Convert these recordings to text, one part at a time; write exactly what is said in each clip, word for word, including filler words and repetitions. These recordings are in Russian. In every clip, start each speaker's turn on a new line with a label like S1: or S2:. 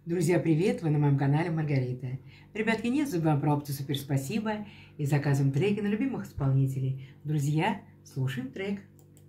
S1: Друзья, привет! Вы на моем канале Маргарита. Ребятки, не забываем про опцию «Супер спасибо» и заказываем треки на любимых исполнителей. Друзья, слушаем трек.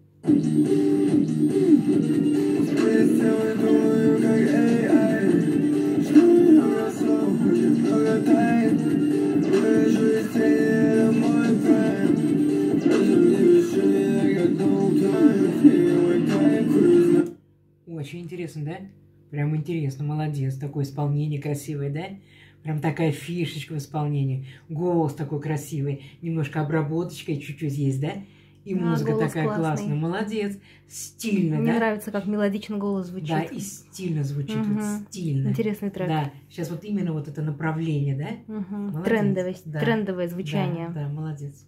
S1: Очень интересно, да? Прям интересно, молодец. Такое исполнение красивое, да? Прям такая фишечка в исполнении. Голос такой красивый. Немножко обработочка чуть-чуть есть, да? И
S2: да,
S1: музыка такая
S2: классный.
S1: классная. Молодец. Стильно,
S2: Мне
S1: да?
S2: Мне нравится, как мелодично голос звучит.
S1: Да, и стильно звучит.
S2: Угу.
S1: Вот стильно.
S2: Интересный трек.
S1: Да, сейчас вот именно вот это направление, да?
S2: Угу. Трендовость,
S1: да.
S2: трендовое звучание.
S1: Да, да, молодец.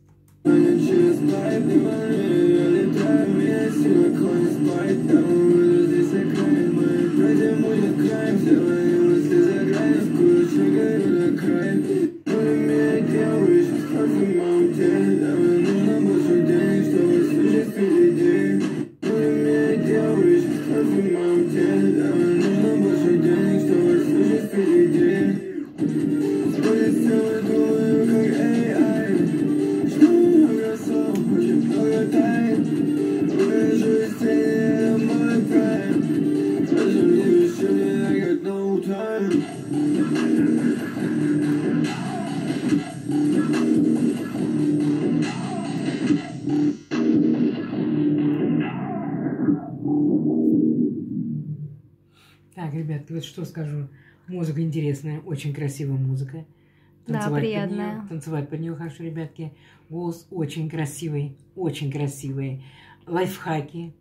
S1: Так, ребятки, вот что скажу. Музыка интересная, очень красивая музыка.
S2: Танцевать да, приятная.
S1: Под нее, танцевать под нее хорошо, ребятки. Голос очень красивый, очень красивый. Лайфхаки.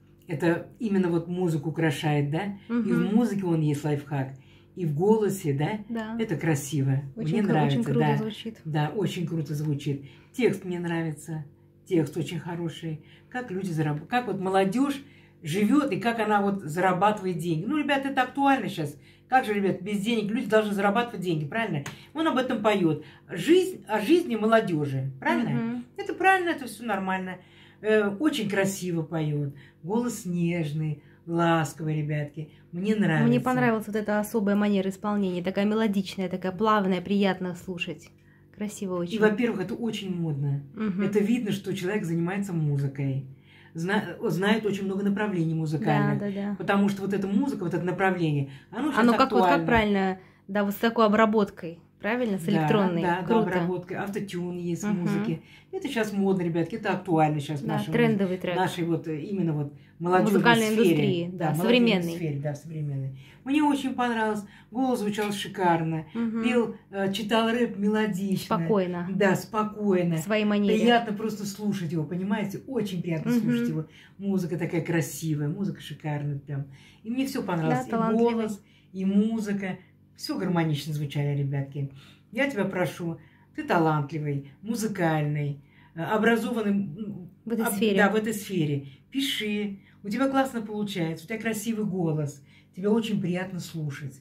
S1: Это именно вот музыку украшает, да?
S2: Угу.
S1: И в музыке он есть лайфхак. И в голосе, да?
S2: Да.
S1: Это красиво.
S2: Очень
S1: мне нравится,
S2: очень круто
S1: да.
S2: звучит.
S1: Да, очень круто звучит. Текст мне нравится. Текст очень хороший. Как люди зарабатывают. Как вот молодежь живет и как она вот зарабатывает деньги. Ну, ребята, это актуально сейчас. Как же, ребят, без денег люди должны зарабатывать деньги, правильно? Он об этом поет. Жизнь о жизни молодежи, правильно?
S2: Угу.
S1: Это правильно, это все нормально. Э, очень красиво поет. Голос нежный, ласковый, ребятки. Мне нравится.
S2: Мне понравилась вот эта особая манера исполнения. Такая мелодичная, такая плавная, приятно слушать. Красиво очень.
S1: И, во-первых, это очень модно.
S2: Угу.
S1: Это видно, что человек занимается музыкой. Зна знает очень много направлений музыкальных.
S2: Да, да, да.
S1: Потому что вот эта музыка, вот это направление, оно сейчас
S2: Оно как,
S1: актуально.
S2: вот, как правильно, да, вот с такой обработкой, правильно, с электронной.
S1: Да, да,
S2: круто.
S1: Да, обработкой, автотюн есть
S2: угу.
S1: в музыке. Это сейчас модно, ребятки, это актуально сейчас в
S2: да,
S1: нашей,
S2: трендовый трек.
S1: нашей вот именно вот молодежной
S2: музыкальной
S1: сфере.
S2: индустрии, да,
S1: да
S2: современной.
S1: Сфере, да, современной. Мне очень понравилось, голос звучал шикарно,
S2: угу.
S1: пел, читал рэп мелодично.
S2: Спокойно.
S1: Да, спокойно.
S2: В своей манере.
S1: Приятно просто слушать его, понимаете? Очень приятно угу. слушать его. Музыка такая красивая, музыка шикарная прям. И мне все понравилось.
S2: Да,
S1: и голос, и музыка. Все гармонично звучали, ребятки. Я тебя прошу, ты талантливый, музыкальный, образованный
S2: в этой сфере.
S1: Да, в этой сфере. Пиши. У тебя классно получается, у тебя красивый голос. Тебя очень приятно слушать.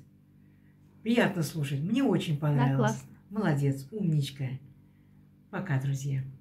S1: Приятно слушать. Мне очень понравилось.
S2: Да, классно.
S1: Молодец, умничка. Пока, друзья.